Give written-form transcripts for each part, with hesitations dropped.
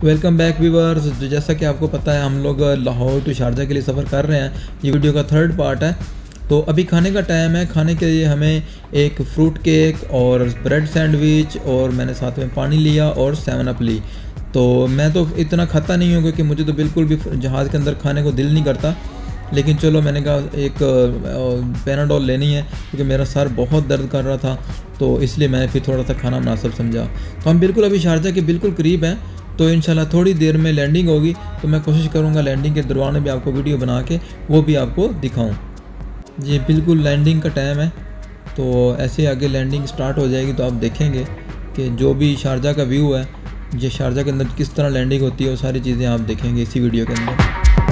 Welcome back viewers. जैसा कि आपको पता है हम लोग लाहौर टू शारजा के लिए सफ़र कर रहे हैं। ये वीडियो का थर्ड पार्ट है। तो अभी खाने का टाइम है। खाने के लिए हमें एक फ्रूट केक और ब्रेड सैंडविच और मैंने साथ में पानी लिया और 7 अप ली। तो मैं तो इतना खाता नहीं हूँ क्योंकि मुझे तो बिल्कुल भी जहाज़ के अंदर खाने को दिल नहीं करता, लेकिन चलो मैंने कहा एक पैनाडोल लेनी है क्योंकि मेरा सर बहुत दर्द कर रहा था, तो इसलिए मैंने फिर थोड़ा सा खाना मुनासिब समझा। तो हम बिल्कुल अभी शारजा के बिल्कुल करीब हैं, तो इंशाल्लाह थोड़ी देर में लैंडिंग होगी। तो मैं कोशिश करूँगा लैंडिंग के दौरान भी आपको वीडियो बना के वो भी आपको दिखाऊँ। ये बिल्कुल लैंडिंग का टाइम है, तो ऐसे आगे लैंडिंग स्टार्ट हो जाएगी तो आप देखेंगे कि जो भी शारजा का व्यू है, ये शारजा के अंदर किस तरह लैंडिंग होती है, वो सारी चीज़ें आप देखेंगे इसी वीडियो के अंदर।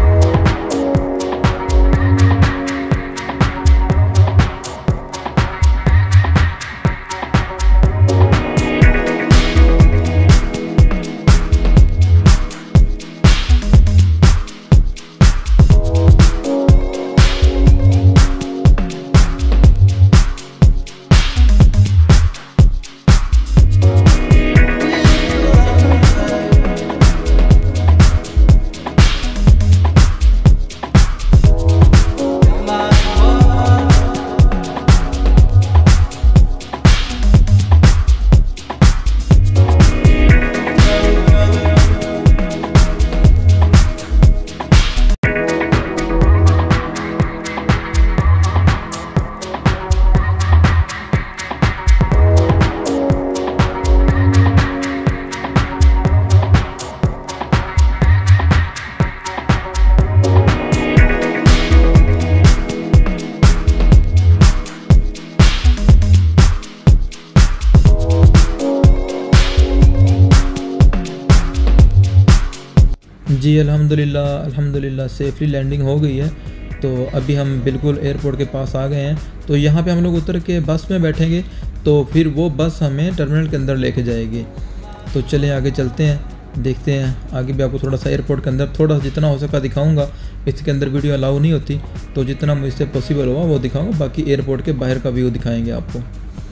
जी अल्हम्दुलिल्लाह सेफली लैंडिंग हो गई है। तो अभी हम बिल्कुल एयरपोर्ट के पास आ गए हैं। तो यहाँ पे हम लोग उतर के बस में बैठेंगे, तो फिर वो बस हमें टर्मिनल के अंदर लेके जाएगी। तो चलें आगे चलते हैं, देखते हैं। आगे भी आपको थोड़ा सा एयरपोर्ट के अंदर थोड़ा जितना हो सका दिखाऊंगा। इसके अंदर वीडियो अलाउ नहीं होती, तो जितना मुझसे पॉसिबल हुआ वो दिखाऊंगा। बाकी एयरपोर्ट के बाहर का व्यू दिखाएंगे आपको।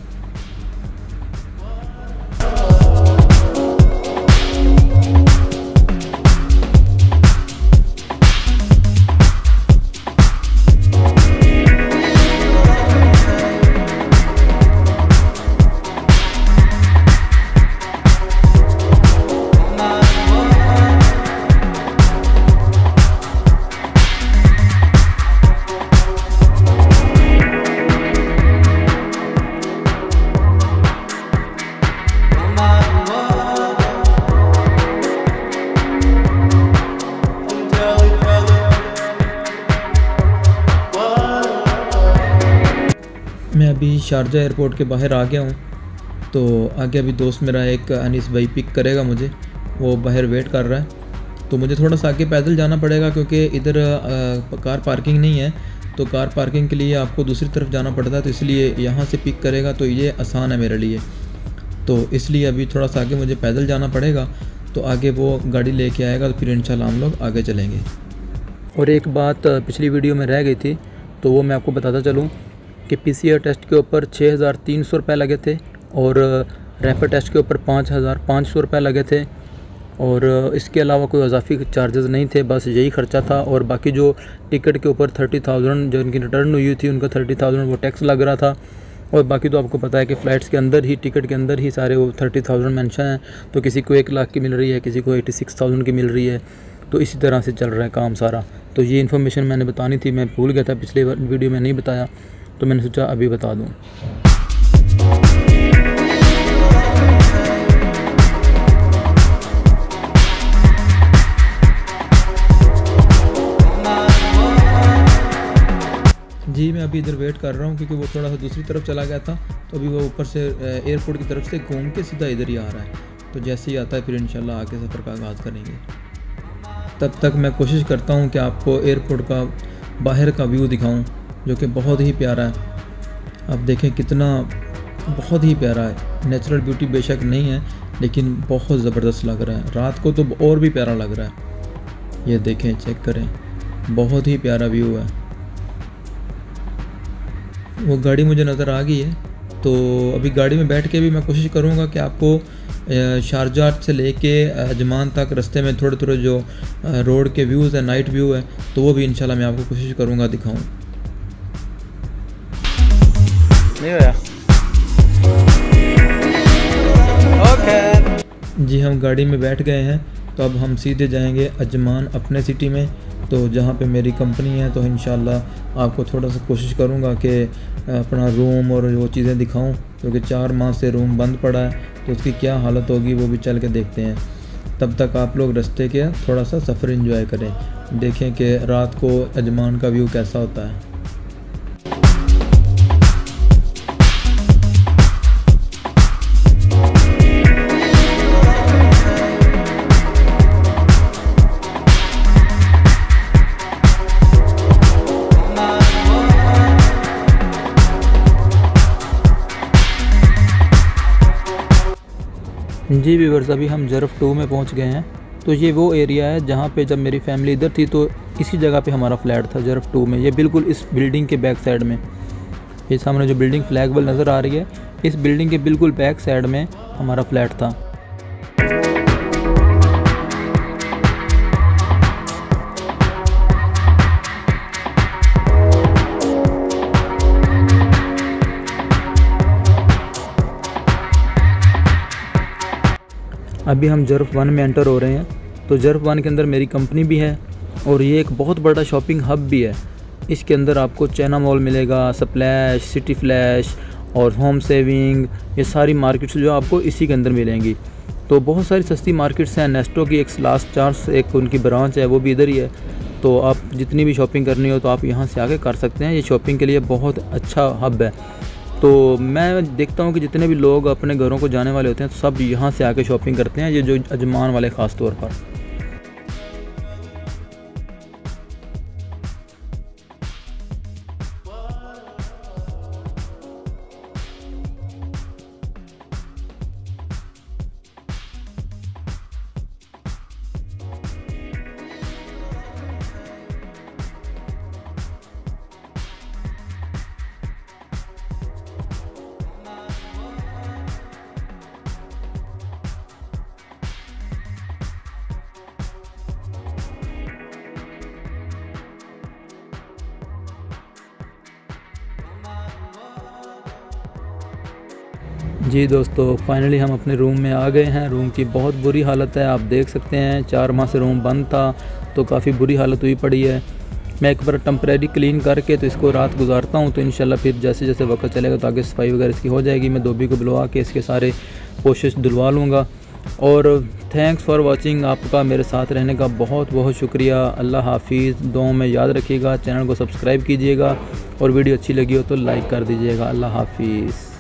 मैं अभी शारजा एयरपोर्ट के बाहर आ गया हूँ। तो आगे अभी दोस्त मेरा एक अनीस भाई पिक करेगा मुझे, वो बाहर वेट कर रहा है। तो मुझे थोड़ा सा आगे पैदल जाना पड़ेगा क्योंकि इधर कार पार्किंग नहीं है। तो कार पार्किंग के लिए आपको दूसरी तरफ जाना पड़ता है, तो इसलिए यहाँ से पिक करेगा तो ये आसान है मेरे लिए। तो इसलिए अभी थोड़ा सा आगे मुझे पैदल जाना पड़ेगा। तो आगे वो गाड़ी लेके आएगा, तो फिर इंशाल्लाह हम लोग आगे चलेंगे। और एक बात पिछली वीडियो में रह गई थी, तो वो मैं आपको बताता चलूँ कि PCR टेस्ट के ऊपर 6,300 रुपये लगे थे और रैपिड टेस्ट के ऊपर 5,500 रुपये लगे थे। और इसके अलावा कोई इजाफी चार्जेस नहीं थे, बस यही ख़र्चा था। और बाकी जो टिकट के ऊपर 30,000 जो इनकी रिटर्न हुई थी, उनका 30,000 वो टैक्स लग रहा था। और बाकी तो आपको पता है कि फ़्लाइट्स के अंदर ही, टिकट के अंदर ही सारे वो 30,000 मेंशन हैं। तो किसी को 1 लाख की मिल रही है, किसी को 86,000 की मिल रही है। तो इसी तरह से चल रहा है काम सारा। तो ये इन्फॉर्मेशन मैंने बतानी थी, मैं भूल गया था, पिछले वीडियो में नहीं बताया, तो मैंने सोचा अभी बता दूं। जी मैं अभी इधर वेट कर रहा हूँ क्योंकि वो थोड़ा सा दूसरी तरफ चला गया था। तो अभी वो ऊपर से एयरपोर्ट की तरफ से घूम के सीधा इधर ही आ रहा है। तो जैसे ही आता है फिर इंशाल्लाह आगे सफ़र का आगाज़ करेंगे। तब तक मैं कोशिश करता हूँ कि आपको एयरपोर्ट का बाहर का व्यू दिखाऊँ, जो कि बहुत ही प्यारा है। आप देखें कितना बहुत ही प्यारा है। नेचुरल ब्यूटी बेशक नहीं है, लेकिन बहुत ज़बरदस्त लग रहा है। रात को तो और भी प्यारा लग रहा है। ये देखें, चेक करें, बहुत ही प्यारा व्यू है। वो गाड़ी मुझे नज़र आ गई है, तो अभी गाड़ी में बैठ के भी मैं कोशिश करूँगा कि आपको शारजाह से लेके अजमान तक रास्ते में थोड़े थोड़े जो रोड के व्यूज़ है, नाइट व्यू है, तो वो भी इंशाल्लाह मैं आपको कोशिश करूँगा दिखाऊँ। नहीं होया। ओके जी, हम गाड़ी में बैठ गए हैं, तो अब हम सीधे जाएंगे अजमान अपने सिटी में, तो जहाँ पे मेरी कंपनी है। तो इंशाल्लाह आपको थोड़ा सा कोशिश करूँगा कि अपना रूम और वो चीज़ें दिखाऊं, क्योंकि 4 माह से रूम बंद पड़ा है, तो उसकी क्या हालत होगी वो भी चल के देखते हैं। तब तक आप लोग रास्ते के थोड़ा सा सफ़र एंजॉय करें, देखें कि रात को अजमान का व्यू कैसा होता है। जी व्यूअर्स, अभी हम जरफ 2 में पहुंच गए हैं। तो ये वो एरिया है जहां पे जब मेरी फैमिली इधर थी तो इसी जगह पे हमारा फ्लैट था, जरफ 2 में। ये बिल्कुल इस बिल्डिंग के बैक साइड में, ये सामने जो बिल्डिंग फ्लैगबल नज़र आ रही है, इस बिल्डिंग के बिल्कुल बैक साइड में हमारा फ्लैट था। अभी हम जरफ 1 में एंटर हो रहे हैं। तो जरफ 1 के अंदर मेरी कंपनी भी है और ये एक बहुत बड़ा शॉपिंग हब भी है। इसके अंदर आपको चाइना मॉल मिलेगा, स्प्लैश, सिटी फ्लैश और होम सेविंग, ये सारी मार्केट्स जो आपको इसी के अंदर मिलेंगी। तो बहुत सारी सस्ती मार्केट्स हैं। नेस्टो की एक लास्ट चार्ज एक उनकी ब्रांच है, वो भी इधर ही है। तो आप जितनी भी शॉपिंग करनी हो तो आप यहाँ से आके कर सकते हैं। ये शॉपिंग के लिए बहुत अच्छा हब है। तो मैं देखता हूँ कि जितने भी लोग अपने घरों को जाने वाले होते हैं तो सब यहाँ से आके शॉपिंग करते हैं, ये जो अजमान वाले ख़ास तौर पर। जी दोस्तों, फाइनली हम अपने रूम में आ गए हैं। रूम की बहुत बुरी हालत है, आप देख सकते हैं। 4 माह से रूम बंद था तो काफ़ी बुरी हालत हुई पड़ी है। मैं एक बार टेम्परेरी क्लीन करके तो इसको रात गुजारता हूँ, तो इंशाल्लाह फिर जैसे जैसे वक्त चलेगा तो आगे सफाई वगैरह इसकी हो जाएगी। मैं धोबी को बुलवा के इसके सारे कोशिश धुलवा लूँगा। और थैंक्स फॉर वाचिंग, आपका मेरे साथ रहने का बहुत बहुत शुक्रिया। अल्लाह हाफिज़, दुआओं में याद रखिएगा। चैनल को सब्सक्राइब कीजिएगा और वीडियो अच्छी लगी हो तो लाइक कर दीजिएगा। अल्लाह हाफिज़।